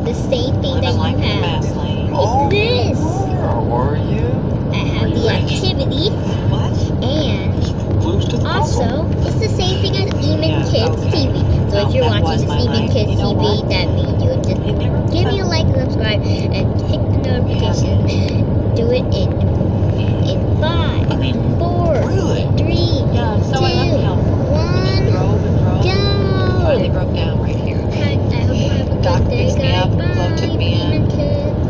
the same thing that you like the have. fast lane. It's this. Were you? I have the activity, What? and Clues to the puzzle? also, it's the same thing as Eman Yeah, Kids okay. TV. So if Well, you're that watching was this my Eman life. Kids You know TV, what? that means you're